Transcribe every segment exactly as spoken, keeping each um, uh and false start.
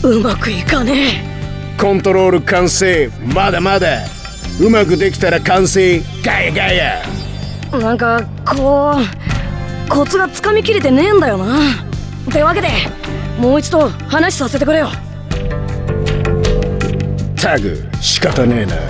うまくいかねえ。コントロール完成。まだまだ。うまくできたら完成。ガヤガヤ。 なんかこうコツがつかみきれてねえんだよな。ってわけでもう一度話させてくれよ。 タグ仕方ねえな。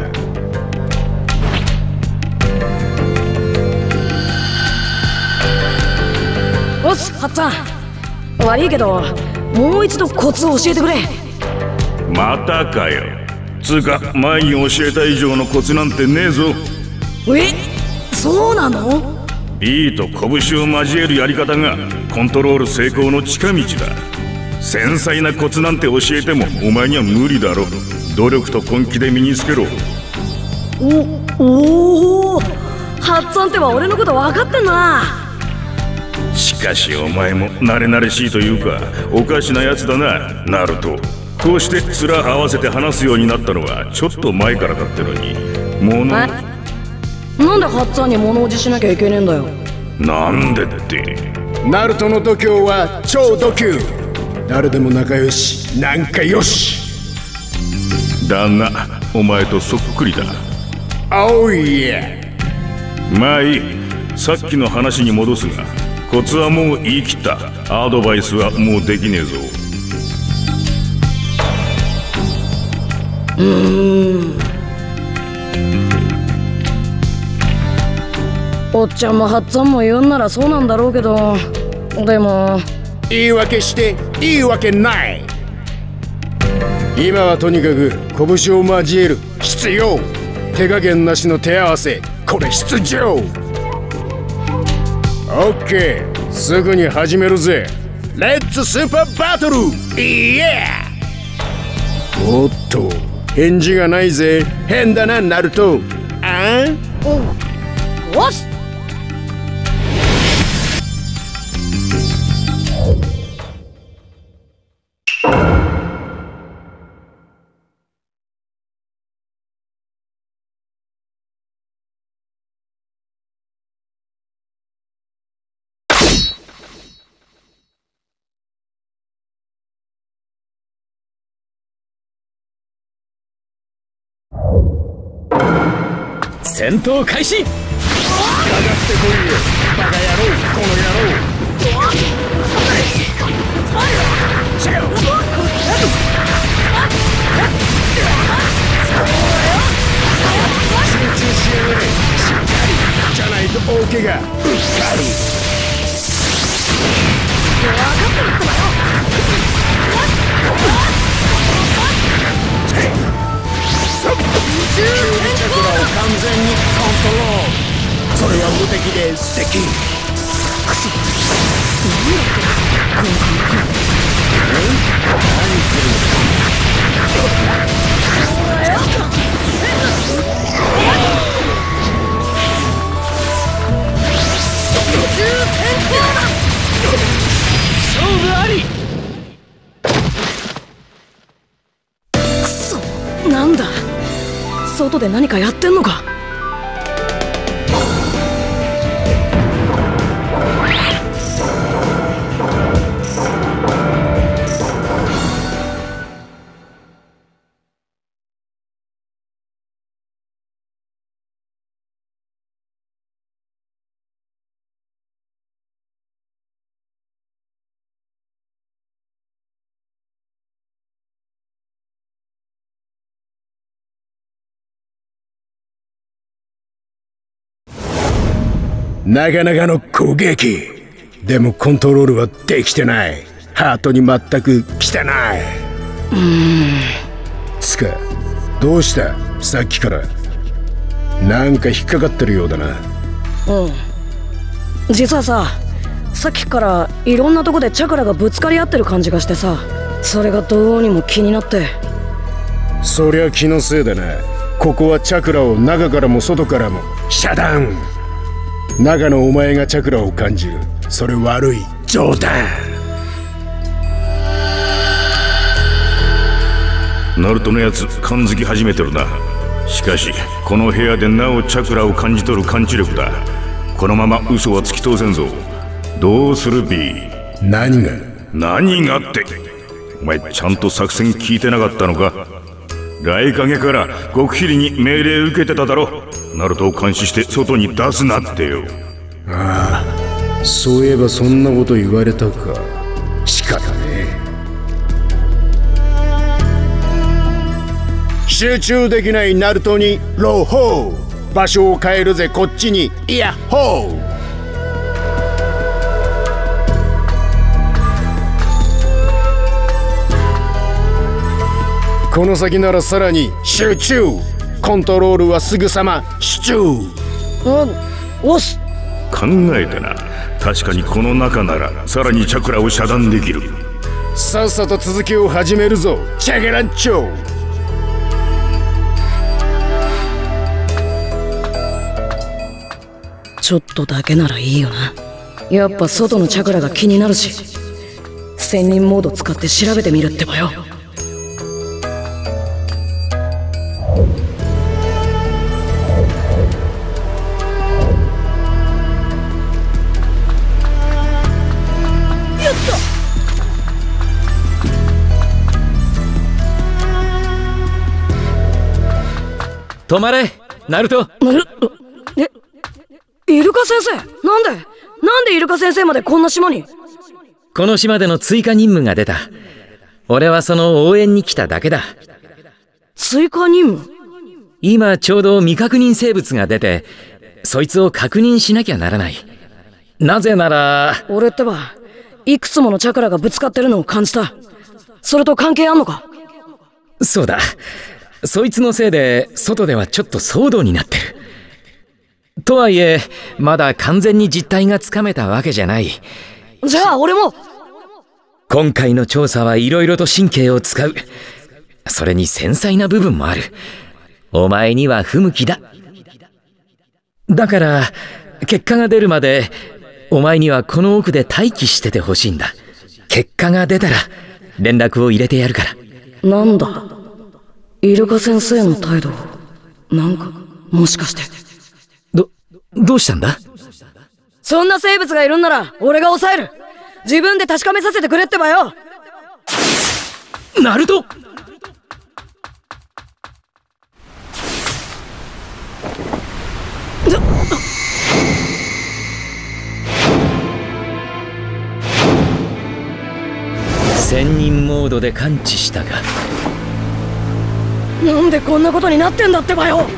よしハッツァン、悪いけどもう一度コツを教えてくれ。 またかよ。つうか前に教えた以上のコツなんてねえぞ。 え、そうなの？ B と拳を交えるやり方がコントロール成功の近道だ。繊細なコツなんて教えてもお前には無理だろ。努力と根気で身につけろ。 おおお、ハッツァンっては俺のこと分かってんな。 しかしお前も慣れ慣れしいというかおかしなやつだな、ナルト。こうして面合わせて話すようになったのはちょっと前からだってのに。ものなんでハッツァンに物おじしなきゃいけねえんだよ。 なんでって。 ナルトの度胸は超度級。誰でも仲良し、なんかよし。 だがお前とそっくりだ。 おういや。 まあいい。さっきの話に戻すが、コツはもう言い切った。アドバイスはもうできねえぞ。 うーん、おっちゃんもハッツァンも言うんならそうなんだろうけど、でも言い訳していいわけない。今はとにかく拳を交える必要。手加減なしの手合わせ、これ必要。オッケー、すぐに始めるぜ。レッツスーパーバトル。イエー。おっと返事がないぜ。変だなナルト。あん、 よし。 戦闘開始。かかってこいよバカ野郎、この野郎。集中しやがれ。しっかりじゃないと大怪我。うっかる。分かってるってばよ。チャクラを完全にコントロール。それは無敵で素敵。クソ、何やってんだこの感覚。え？何する勝負あり。 クソ、なんだ外で何かやってんのか。 なかなかの攻撃。でもコントロールはできてない。ハートに全く汚い。うーん。つかどうしたさっきから。なんか引っかかってるようだな。 うん、実はさ、さっきからいろんなとこでチャクラがぶつかり合ってる感じがしてさ、それがどうにも気になって。 そりゃ気のせいだな。ここはチャクラを中からも外からも遮断。中のお前がチャクラを感じる。それ悪い冗談。 ナルトのやつ感づき始めてるな。しかしこの部屋でなおチャクラを感じ取る感知力だ。このまま嘘は突き通せんぞ。どうする B？ 何が何がってお前ちゃんと作戦聞いてなかったのか。雷影から極秘裏に命令受けてただろ。ナルトを監視して外に出すなってよ。 ああ、そういえばそんなこと言われたか。仕方ねえ。集中できないナルトにローホー。場所を変えるぜこっちにイヤッホー。この先ならさらに集中。コントロールはすぐさま集中。 おっす。 考えてな。確かにこの中ならさらにチャクラを遮断できる。 さっさと続きを始めるぞチャゲランチョ。 ちょっとだけならいいよな。やっぱ外のチャクラが気になるし、仙人モード使って調べてみるってばよ。 止まれ、ナルト。 え、イルカ先生、なんでなんでイルカ先生までこんな島に。 この島での追加任務が出た。俺はその応援に来ただけだ。 追加任務？ 今ちょうど未確認生物が出て、そいつを確認しなきゃならない。なぜなら俺ってばいくつものチャクラがぶつかってるのを感じた。それと関係あんのか？ そうだ、そいつのせいで外ではちょっと騒動になってる。とはいえまだ完全に実態がつかめたわけじゃない。 じゃあ俺も。 今回の調査はいろいろと神経を使う。それに繊細な部分もある。お前には不向きだ。だから結果が出るまでお前にはこの奥で待機しててほしいんだ。結果が出たら連絡を入れてやるから。 なんだイルカ先生の態度、なんかもしかして。 どどうしたんだ？ そんな生物がいるんなら俺が抑える。自分で確かめさせてくれってばよ。 ナルト！仙人モードで感知したが。 なんでこんなことになってんだってばよ。もう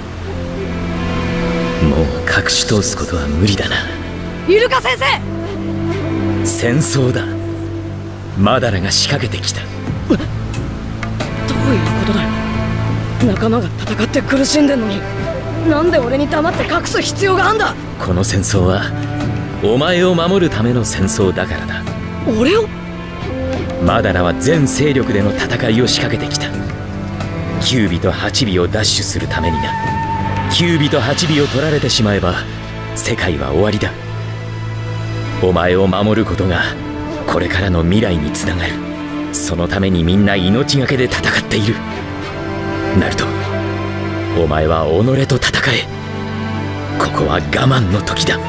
隠し通すことは無理だな。 イルカ先生、 戦争だ。マダラが仕掛けてきた。 どういうことだよ。仲間が戦って苦しんでんのになんで俺に黙って隠す必要があんだ。 この戦争はお前を守るための戦争だからだ。 俺を？ マダラは全勢力での戦いを仕掛けてきた。きゅうびとはちびを奪取するためにな。きゅうびとはちびを取られてしまえば世界は終わりだ。お前を守ることがこれからの未来につながる。そのためにみんな命がけで戦っている。ナルト、お前は己と戦え。ここは我慢の時だ。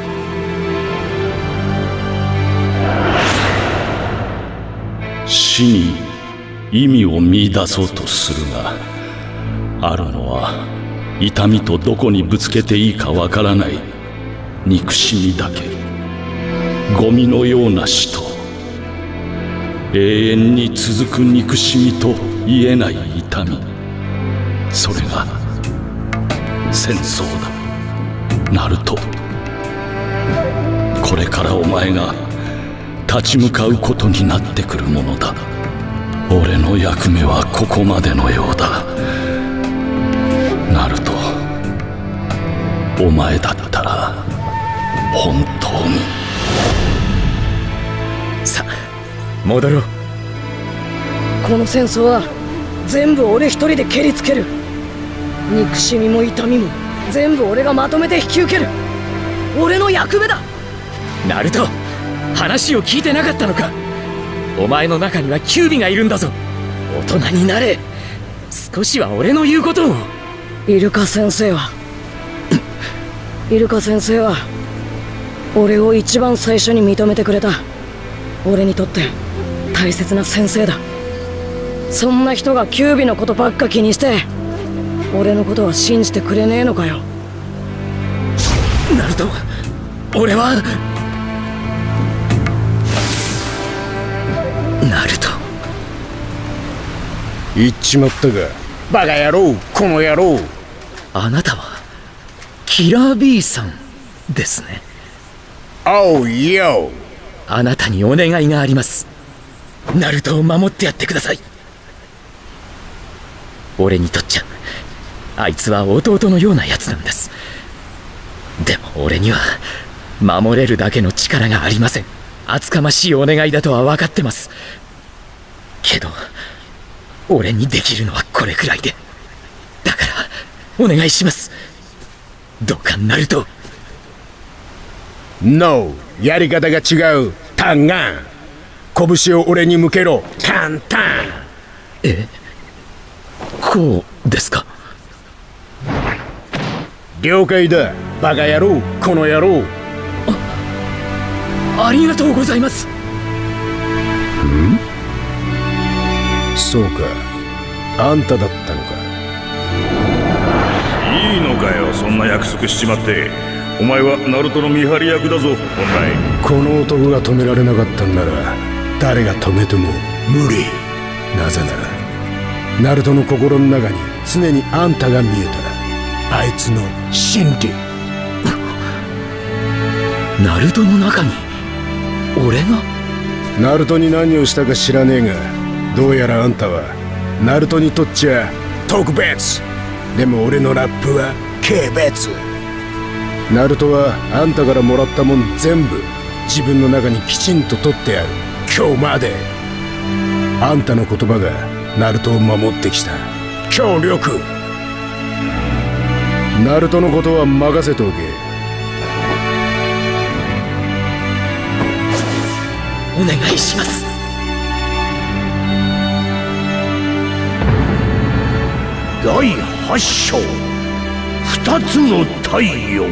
死に意味を見出そうとするが、あるのは痛みとどこにぶつけていいかわからない憎しみだけ。ゴミのような死と永遠に続く憎しみと言えない痛み、それが戦争だ。ナルト、これからお前が立ち向かうことになってくるものだ。俺の役目はここまでのようだ。ナルト、お前だったら本当に。 さあ戻ろう。 この戦争は全部俺一人で蹴りつける。憎しみも痛みも全部俺がまとめて引き受ける。俺の役目だ。 ナルト、話を聞いてなかったのか。お前の中にはキュービがいるんだぞ。大人になれ。少しは俺の言うことを。 イルカ先生はイルカ先生は俺を一番最初に認めてくれた。俺にとって大切な先生だ。 そんな人がキュービのことばっか気にして俺のことは信じてくれねえのかよ。 ナルト、俺はナルト。 言っちまったか、バカ野郎、この野郎。 あなたはキラー B さんですね。 おうよ。 あなたにお願いがあります。ナルトを守ってやってください。俺にとっちゃあいつは弟のようなやつなんです。でも俺には守れるだけの力がありません。厚かましいお願いだとは分かってます。けど俺にできるのはこれくらいで、だからお願いします。どうかナルト。 ノー、やり方が違う。タンガン、拳を俺に向けろ。タンタン。 え、こうですか。 了解だ、バカ野郎、この野郎。 あ、ありがとうございます。 ん？そうか、あんただったのか。 いいのかよ、そんな約束しちまって。お前はナルトの見張り役だぞ、本来。 この男が止められなかったんなら誰が止めても無理。なぜならナルトの心の中に常にあんたが見えた。あいつの心理。 ナルトの中に俺が？ ナルトに何をしたか知らねえが、どうやらあんたはナルトにとっちゃ特別。でも俺のラップは軽蔑。ナルトはあんたからもらったもん全部自分の中にきちんと取ってやる。今日まであんたの言葉がナルトを守ってきた。協力。ナルトのことは任せておけ。 お願いします。 だいはち章、二つの太陽。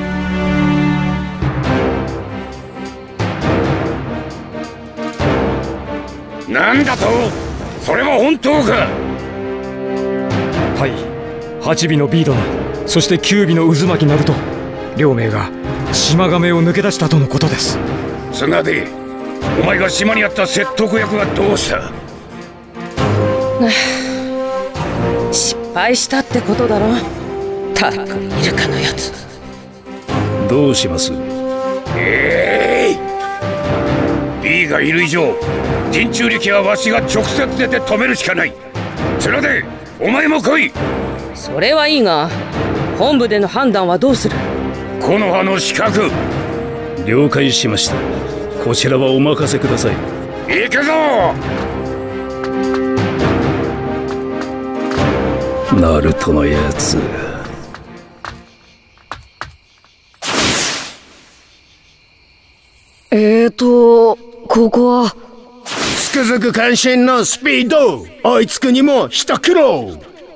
なんだと？それは本当か？ はい、はち尾のビードナ、そしてきゅう尾の渦巻きナルト、両名が島亀を抜け出したとのことです。 つなで、お前が島にあった説得役はどうした？ 失敗したってことだろ。たっくイルカのやつ。 どうします？ ええー、B がいる以上、陣中力はわしが直接出て止めるしかない。つなで、お前も来い。 それはいいが、本部での判断はどうする？ 木の葉の資格。 了解しました。こちらはお任せください。 行くぞ。 ナルトのやつ。 えーとここはつくづく関心のスピード、追いつくにも一苦労。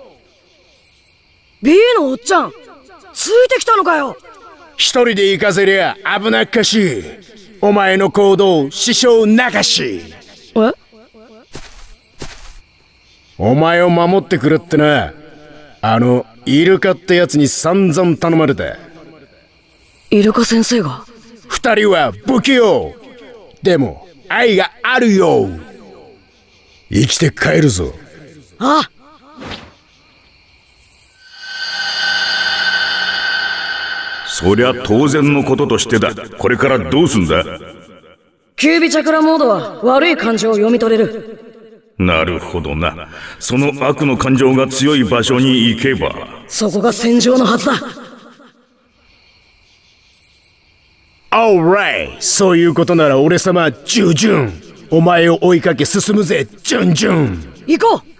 B のおっちゃんついてきたのかよ。 一人で行かせりゃ危なっかしい。お前の行動支障なかし。 え？ お前を守ってくれってな、あのイルカってやつに散々頼まれた。 イルカ先生が？ 二人は不器用。でも愛があるよ。生きて帰るぞ。 ああ。 そりゃ当然のこととしてだ。これからどうすんだ？ キュービチャクラモードは悪い感情を読み取れる。 なるほどな。その悪の感情が強い場所に行けば、 そこが戦場のはずだ。 オーライ、そういうことなら俺様従順。お前を追いかけ進むぜ、ジュンジュン。 行こう。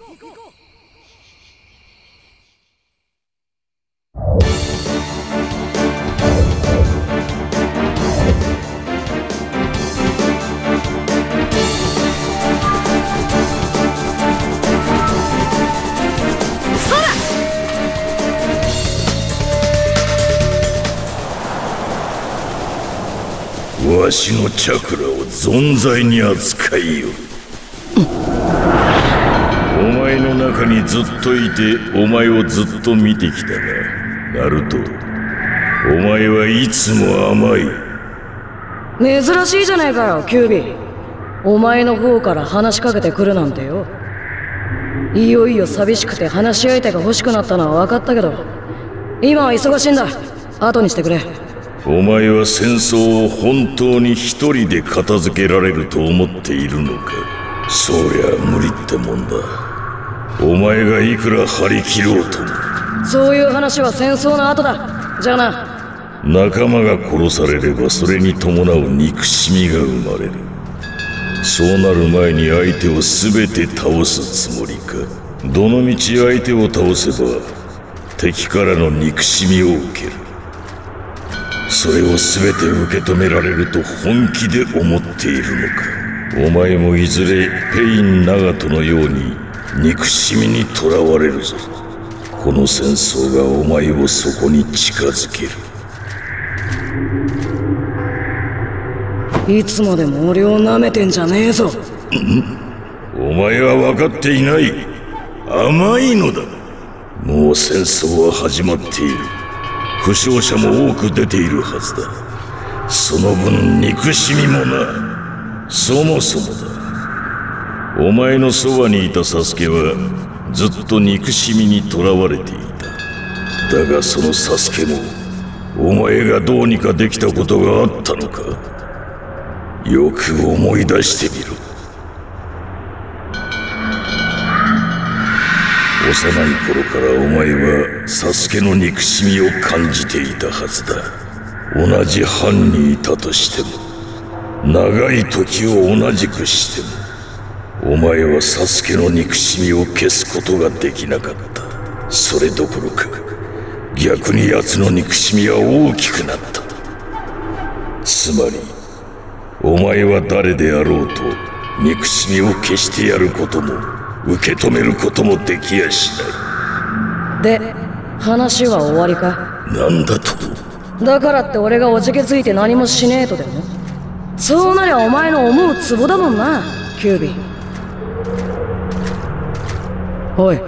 わしのチャクラを存在に扱いよ。 前の中にずっといてお前をずっと見てきたが、ナルト、お前はいつも甘い。 珍しいじゃねえかよ、キュービー。お前の方から話しかけてくるなんてよ。いよいよ寂しくて話し相手が欲しくなったのは分かったけど、今は忙しいんだ。後にしてくれ。 お前は戦争を本当に一人で片付けられると思っているのか。そりゃ無理ってもんだ。お前がいくら張り切ろうとも。 そういう話は戦争の後だ。じゃあな。 仲間が殺されればそれに伴う憎しみが生まれる。そうなる前に相手を全て倒すつもりか。どのみち相手を倒せば敵からの憎しみを受ける。それを全て受け止められると本気で思っているのか。お前もいずれペイン・ナガトのように憎しみにとらわれるぞ。この戦争がお前をそこに近づける。 いつまでも俺を舐めてんじゃねえぞ。 お前は分かっていない。甘いのだ。もう戦争は始まっている。負傷者も多く出ているはずだ。その分憎しみもな。そもそもだ。お前のそばにいたサスケはずっと憎しみにとらわれていた。だがそのサスケもお前がどうにかできたことがあったのか。よく思い出してみろ。幼い頃からお前はサスケの憎しみを感じていたはずだ。同じ班にいたとしても、長い時を同じくしても、お前はサスケの憎しみを消すことができなかった。それどころか逆に奴の憎しみは大きくなった。つまりお前は誰であろうと憎しみを消してやることも受け止めることもできやしない。 で、話は終わりか。 なんだと。 だからって俺がおじけついて何もしねえとでも。そうなりゃお前の思うツボだもんな、キュービー。おい、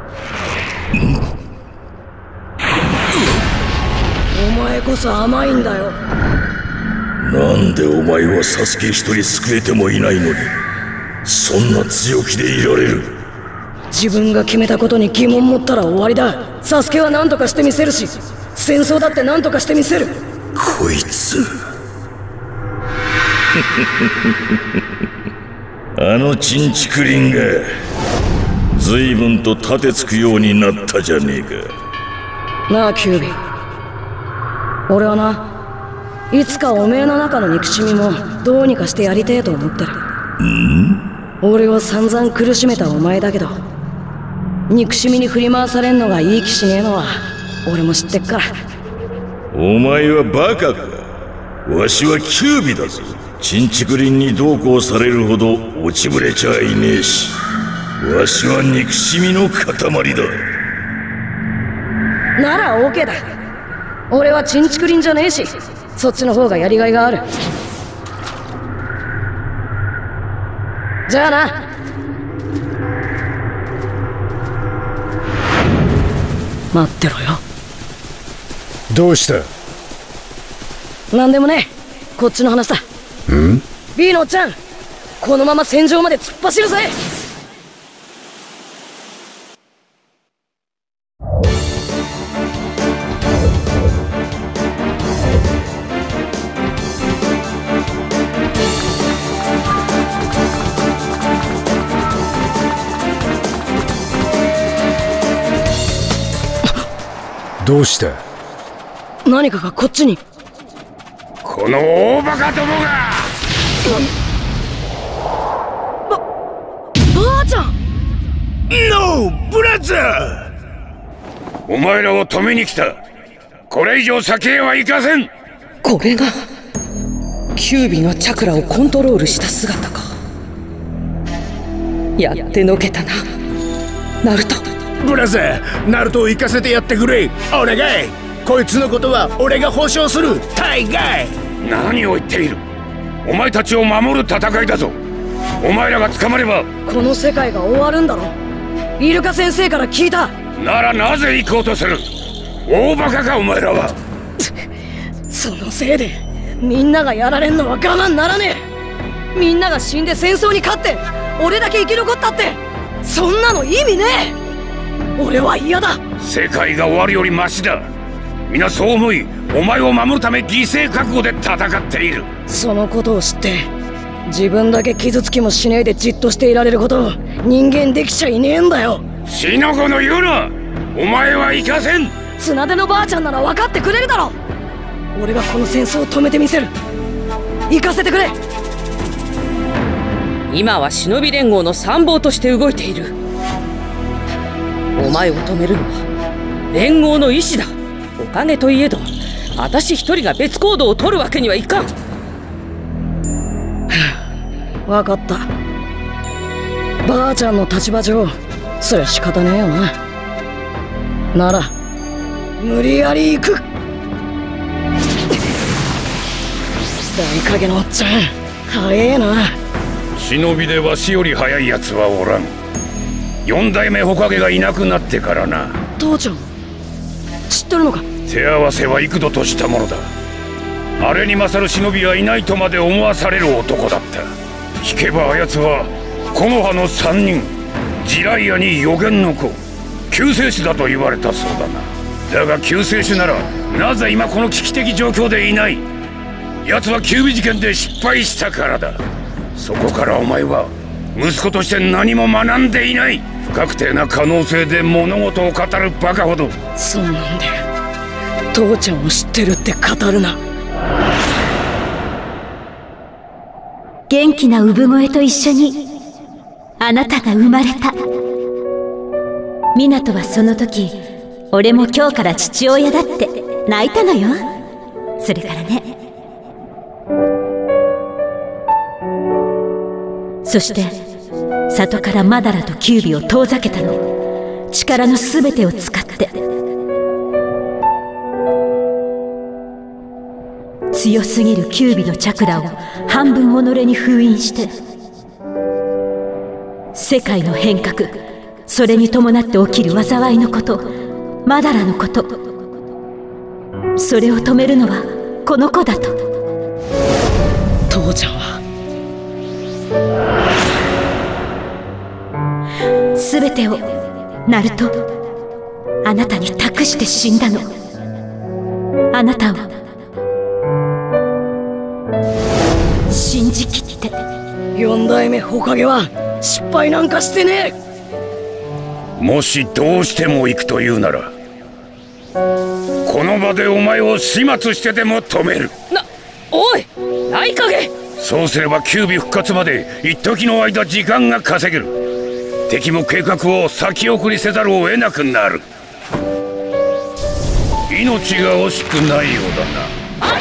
お前こそ甘いんだよ。 なんでお前はサスケ一人救えてもいないのにそんな強気でいられる。 自分が決めたことに疑問持ったら終わりだ。サスケは何とかしてみせるし、戦争だって何とかしてみせる。 こいつあのチンチクリンが随分と立てつくようになったじゃねえか。 なあキュービー、俺はないつかおめえの中の憎しみもどうにかしてやりてえと思ってる。 ん？ 俺を散々苦しめたお前だけど、憎しみに振り回されんのがいい気しねえのは俺も知ってっから。 お前はバカか。わしはキュービだぞ。チンチクリンにどうこうされるほど落ちぶれちゃいねえし、わしは憎しみの塊だ。 なら OK だ。俺はチンチクリンじゃねえし、そっちの方がやりがいがある。じゃあな。待ってろよ。 どうした？ なんでもねえ、こっちの話だ。 ん？ B のおっちゃん、このまま戦場まで突っ走るぜ。 どうした？ 何かがこっちに。 この大バカどもが！ ば、ばあちゃん！ ノーブラザー！お前らを止めに来た。これ以上先へは行かせん。 これがキュービのチャクラをコントロールした姿か。やってのけたな、ナルト。 ブラザー、ナルトを行かせてやってくれ。お願い。こいつのことは俺が保証する。大概。 何を言っている。お前たちを守る戦いだぞ。お前らが捕まればこの世界が終わるんだろ。 イルカ先生から聞いた。 ならなぜ行こうとする？大バカかお前らは。 そのせいでみんながやられんのは我慢ならねえ。みんなが死んで戦争に勝って俺だけ生き残ったって、そんなの意味ねえ。俺は嫌だ。 世界が終わるよりマシだ。皆そう思い、お前を守るため犠牲覚悟で戦っている。 そのことを知って自分だけ傷つきもしねえでじっとしていられること人間できちゃいねえんだよ。 死の子の言うな。お前は行かせん。 綱手のばあちゃんなら分かってくれるだろ。俺がこの戦争を止めてみせる。行かせてくれ。 今は忍び連合の参謀として動いている。お前を止めるのは連合の意志だ。お金といえど私一人が別行動を取るわけにはいかん。 分かった。ばあちゃんの立場上そりゃ仕方ねえよな。なら無理やり行く。大影のおっちゃん早えな。 忍びでわしより早いやつはおらん。四代目火影がいなくなってからな。 父ちゃん知ってるのか？ 手合わせは幾度としたものだ。あれに勝る忍びはいないとまで思わされる男だった。聞けばあやつは木の葉の三人、ジライアに予言の子、救世主だと言われたそうだな。だが救世主ならなぜ今この危機的状況でいない？奴は九尾事件で失敗したからだ。そこからお前は息子として何も学んでいない。不確定な可能性で物事を語るバカほど。 そんなんで父ちゃんを知ってるって語るな。 元気な産声と一緒にあなたが生まれた。湊はその時、俺も今日から父親だって泣いたのよ。それからね。そして里からマダラとキュービを遠ざけたの。力のすべてを使って。強すぎるキュービのチャクラを半分己に封印して、世界の変革、それに伴って起きる災いのこと、マダラのこと、それを止めるのはこの子だと。 父ちゃんは全てをナルト、あなたに託して死んだの。あなたを信じきって。 四代目火影は失敗なんかしてねえ。もしどうしても行くというならこの場でお前を始末してでも止める。 な、おい大影。 そうすれば九尾復活まで一時の間時間が稼げる。敵も計画を先送りせざるを得なくなる。命が惜しくないようだな。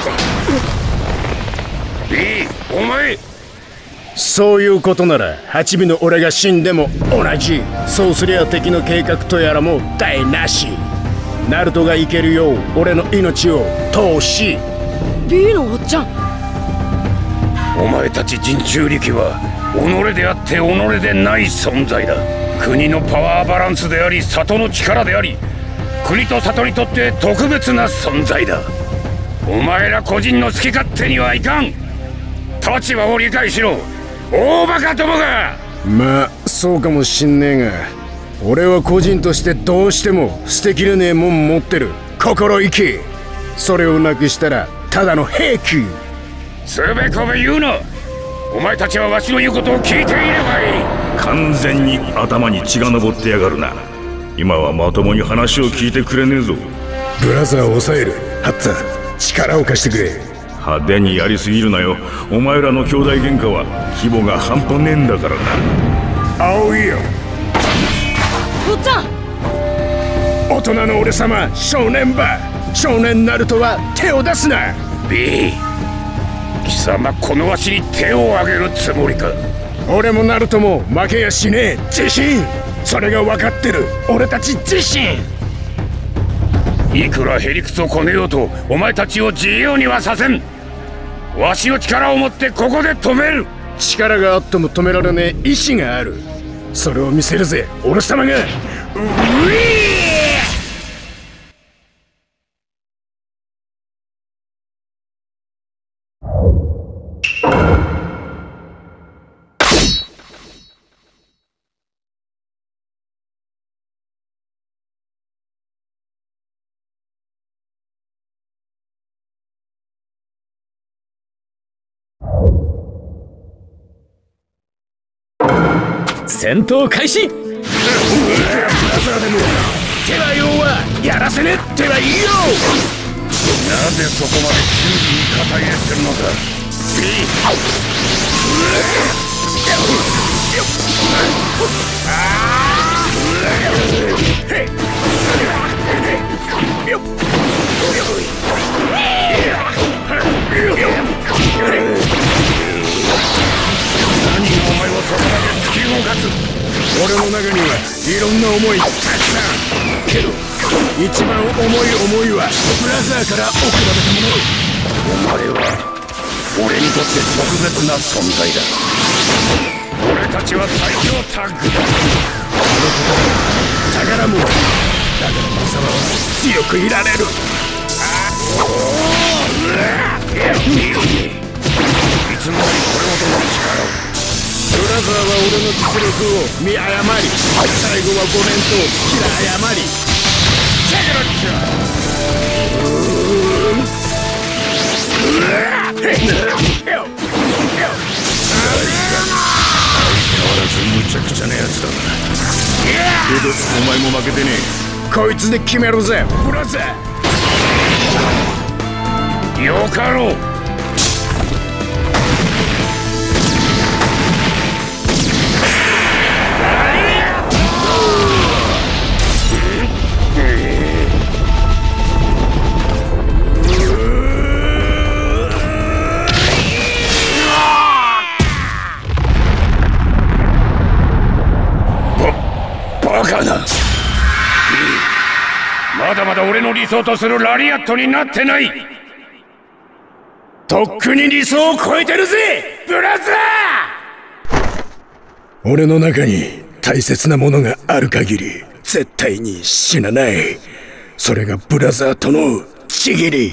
いい、お前。 そういうことなら八尾の俺が死んでも同じ。そうすりゃ敵の計画とやらも台無し。ナルトが生けるよう俺の命を投資。 B のおっちゃん。 お前たち人中力は己であって己でない存在だ。国のパワーバランスであり里の力であり、国と里にとって特別な存在だ。お前ら個人の好き勝手にはいかん。立場を理解しろ、大バカどもが。 まあそうかもしんねえが、俺は個人としてどうしても捨てきれねえもん持ってる。心意気。それをなくしたらただの兵器。 つべこべ言うな。お前たちはわしの言うことを聞いていればいい。 完全に頭に血が上ってやがるな。今はまともに話を聞いてくれねえぞ。 ブラザーを抑える。ハッツァ、力を貸してくれ。 派手にやりすぎるなよ。お前らの兄弟喧嘩は規模が半端ねえんだからな。 青いよおっちゃん。 大人の俺様、少年ば少年ナルトは手を出すな。 B、 貴様このわしに手を挙げるつもりか。 俺もナルトも負けやしねえ。自信、それが分かってる。俺たち自信。 いくらへりくつをこねようとお前たちを自由にはさせん。わしの力を持ってここで止める。 力があっても止められねえ意志がある。 それを見せるぜ俺様が。うえ戦闘開始。 ブラザーでも手は用はやらせねってはいいよ。 なぜそこまでキュービに肩入れするのだ。何がお前をそこまで突き動かす。 俺の中にはいろんな思いたくさんけど一番重い思いはブラザーから送られたもの。 お前は俺にとって特別な存在だ。俺たちは最強タッグだ。 宝物だから貴様は強くいられる。 いつの間にこれほどの力を。 ブラザーは俺の実力を見誤り、最後はごめんと平謝り。 相変わらずむちゃくちゃなやつだな。けどお前も負けてねえ。こいつで決めるぜブラザー。よかろう。バカな。まだまだ俺の理想とするラリアットになってない。とっくに理想を超えてるぜブラザー。俺の中に大切なものがある限り絶対に死なない。それがブラザーとのちぎり。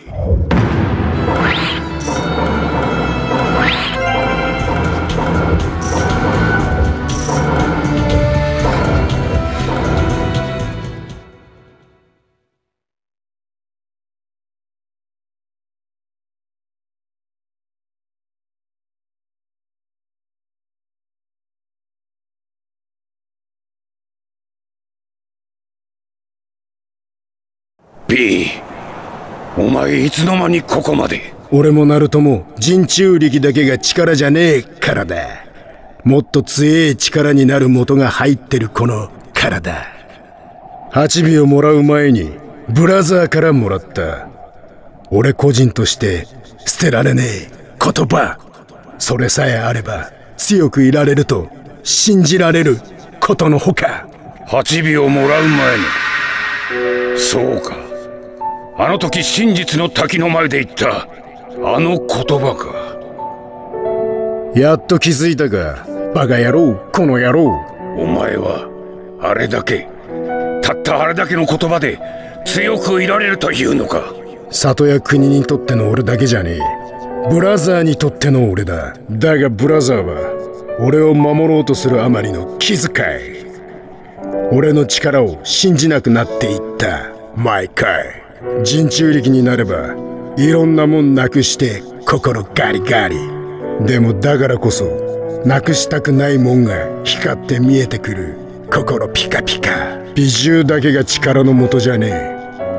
B、お前いつの間にここまで。 俺もナルトも人中力だけが力じゃねえからだ。もっと強え力になる元が入ってるこの体。はちびをもらう前にブラザーからもらった俺個人として捨てられねえ言葉。それさえあれば強くいられると信じられることのほか。 はちびをもらう前に。そうか、あの時真実の滝の前で言ったあの言葉か。 やっと気づいたかバカ野郎この野郎。 お前はあれだけたったあれだけの言葉で強くいられるというのか。 里や国にとっての俺だけじゃねえ、ブラザーにとっての俺だ。だがブラザーは俺を守ろうとするあまりの気遣い、俺の力を信じなくなっていった毎回。人中力になればいろんなもんなくして心ガリガリ。でもだからこそなくしたくないもんが光って見えてくる心ピカピカ。美獣だけが力の元じゃねえ。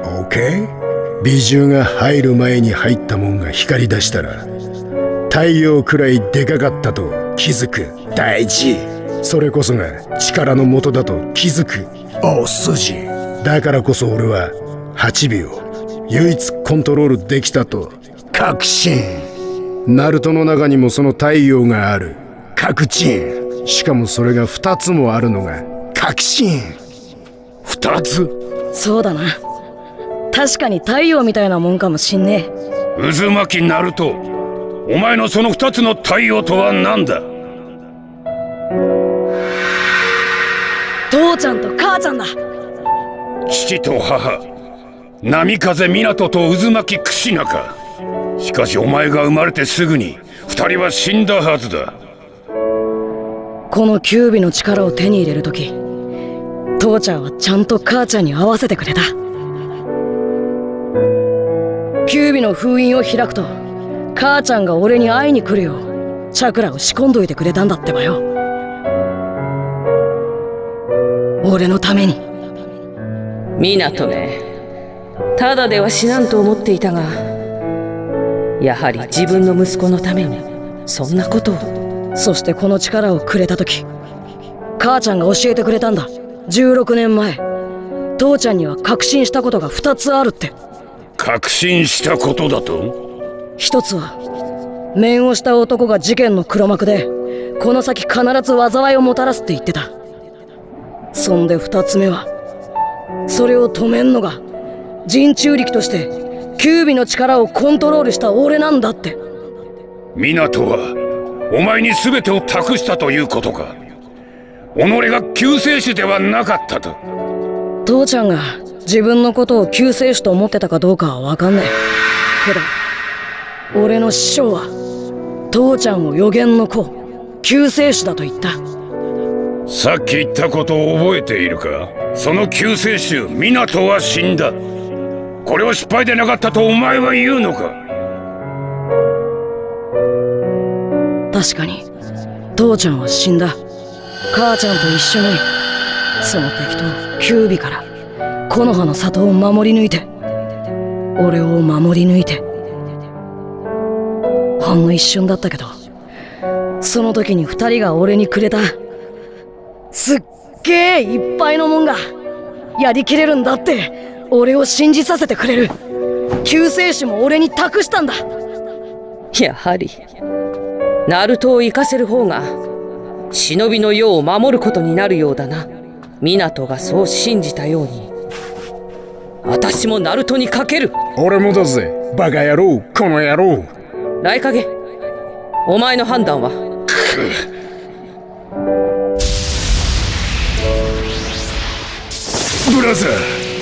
OK？ 美獣が入る前に入ったもんが光り出したら太陽くらいでかかったと気づく大事。それこそが力の元だと気づく大筋。だからこそ俺ははちびを唯一コントロールできたと確信。ナルトの中にもその太陽がある確信。しかもそれがふたつもあるのが確信。 ふたつ？ そうだな、確かに太陽みたいなもんかもしんねえ。渦巻きナルト、お前のそのふたつの太陽とは何だ？ 父ちゃんと母ちゃんだ。 父と母、波風湊と渦巻き櫛中。しかしお前が生まれてすぐに二人は死んだはずだ。 このキュービの力を手に入れるとき、父ちゃんはちゃんと母ちゃんに合わせてくれた。キュービの封印を開くと母ちゃんが俺に会いに来るようチャクラを仕込んどいてくれたんだってばよ。俺のために。 湊ね、ただでは死なんと思っていたが、やはり自分の息子のためにそんなことを。 そしてこの力をくれた時、母ちゃんが教えてくれたんだ。じゅうろくねんまえ、父ちゃんには確信したことがふたつあるって。 確信したことだと？ 一つは面をした男が事件の黒幕で、この先必ず災いをもたらすって言ってた。そんで二つ目は、それを止めんのが人中力としてキュービの力をコントロールした俺なんだって。 湊はお前に全てを託したということか。己が救世主ではなかったと。 父ちゃんが自分のことを救世主と思ってたかどうかは分かんねえけど、俺の師匠は父ちゃんを予言の子、救世主だと言った。 さっき言ったことを覚えているか？その救世主湊は死んだ。これは失敗でなかったとお前は言うのか？ 確かに父ちゃんは死んだ。母ちゃんと一緒にその敵とキュービから木の葉の里を守り抜いて、俺を守り抜いて。ほんの一瞬だったけど、その時に二人が俺にくれたすっげえいっぱいのもんがやりきれるんだって俺を信じさせてくれる。救世主も俺に託したんだ。 やはりナルトを生かせる方が忍びの世を守ることになるようだな。湊がそう信じたように、私もナルトにかける。 俺もだぜ、バカ野郎、この野郎。 雷影、お前の判断は？ ブラザ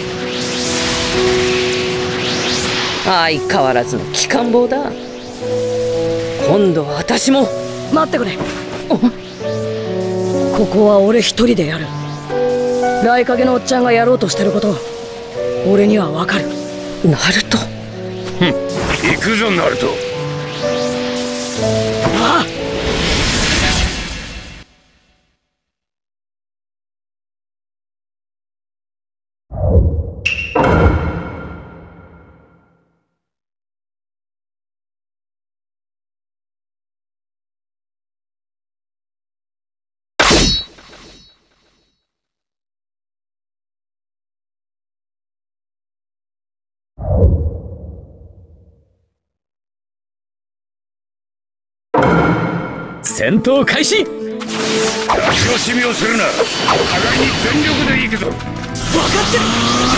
ー、相変わらずの機関棒だ。今度は私も。 待ってくれ。ここは俺一人でやる。雷影のおっちゃんがやろうとしてること、俺にはわかる。 ナルト。 行くぞナルト。 ああ。 戦闘開始。 足をしみをするな。互いに全力で行くぞ。分かってる。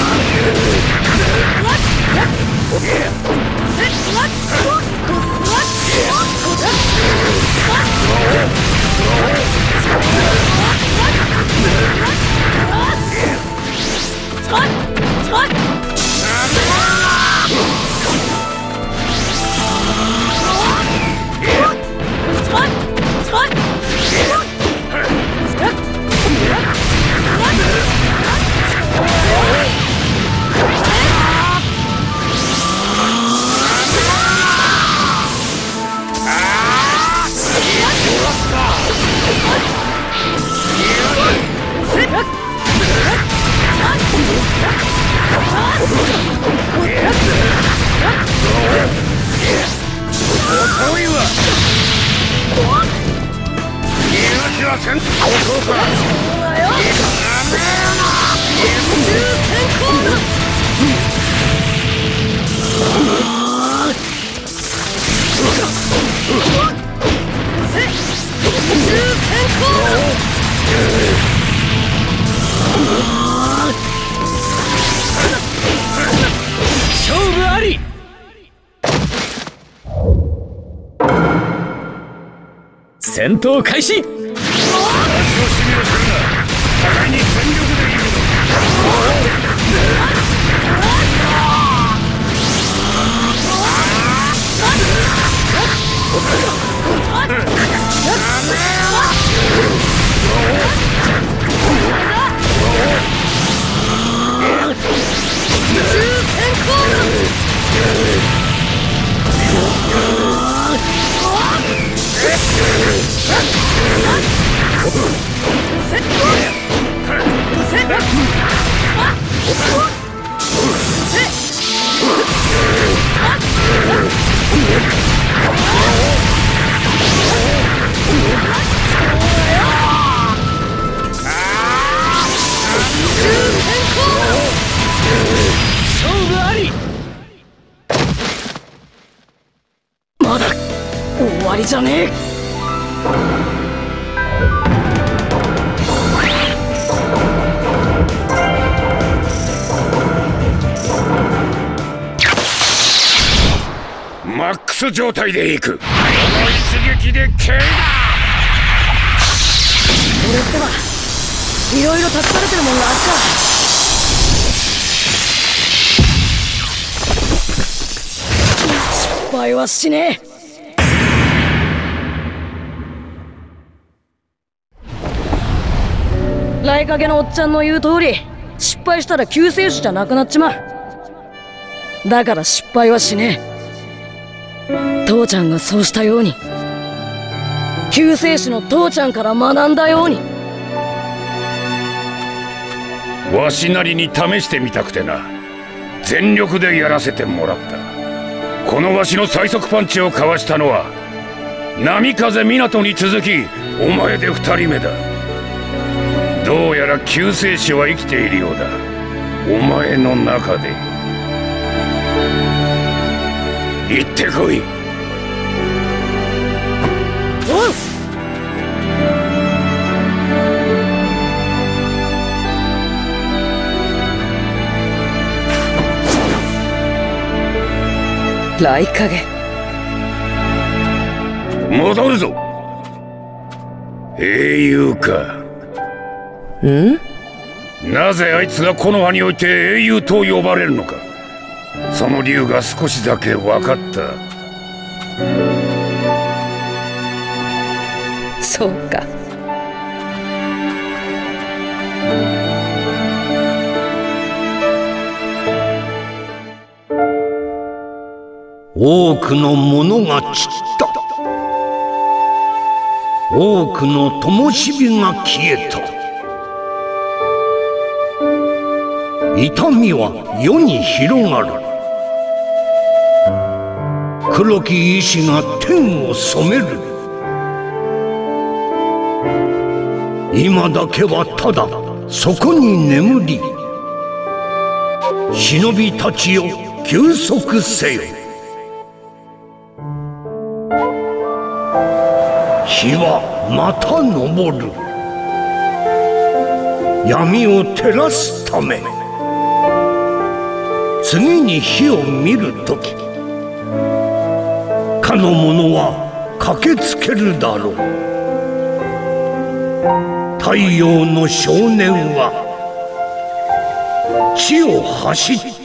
勝負あり。戦闘開始。 互いに全力でいくぞ。 まだ終わりじゃねえ。 マックス状態でいく。この一撃で蹴りだ。 俺ってはいろいろ託されてるもんがあっか。失敗はしねえ。来影のおっちゃんの言う通り、失敗したら救世主じゃなくなっちまう。だから失敗はしねえ。父ちゃんがそうしたように、救世主の父ちゃんから学んだように。 わしなりに試してみたくてな、全力でやらせてもらった。このわしの最速パンチをかわしたのは波風湊に続きお前で二人目だ。どうやら救世主は生きているようだ、お前の中で。行ってこい。 おう。 来影、 戻るぞ。英雄か。 ん？ なぜあいつがこの葉において英雄と呼ばれるのか、その理由が少しだけ分かった。 そうか。 多くのものが散った。多くの灯火が消えた。痛みは世に広がる。黒き石が天を染める。今だけはただそこに眠り、忍びたちよ休息せよ。日はまた昇る。闇を照らすため。次に火を見るとき、かの者は駆けつけるだろう。太陽の少年は地を走った。